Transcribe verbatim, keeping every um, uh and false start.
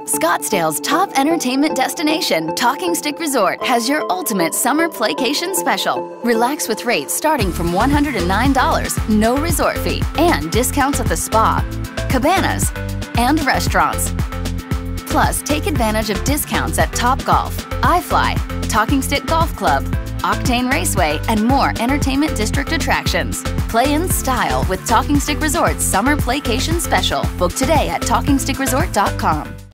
Scottsdale's top entertainment destination, Talking Stick Resort, has your ultimate summer playcation special. Relax with rates starting from one hundred nine dollars, no resort fee, and discounts at the spa, cabanas, and restaurants. Plus, take advantage of discounts at Topgolf, iFly, Talking Stick Golf Club, Octane Raceway, and more entertainment district attractions. Play in style with Talking Stick Resort's Summer Playcation Special. Book today at talking stick resort dot com.